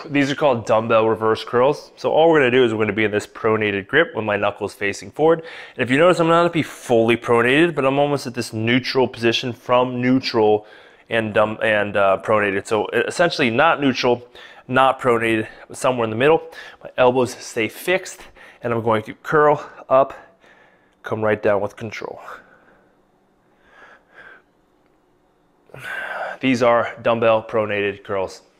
These are called dumbbell reverse curls. So all we're gonna do is we're gonna be in this pronated grip with my knuckles facing forward. And if you notice, I'm not gonna be fully pronated, but I'm almost at this neutral position from neutral and pronated. So essentially not neutral, not pronated, but somewhere in the middle. My elbows stay fixed, and I'm going to curl up, come right down with control. These are dumbbell pronated curls.